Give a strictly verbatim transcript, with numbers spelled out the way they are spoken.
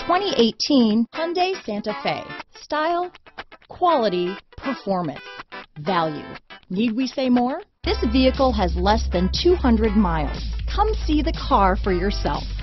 twenty eighteen Hyundai Santa Fe. Style, quality, performance, value. Need we say more? This vehicle has less than two hundred miles. Come see the car for yourself.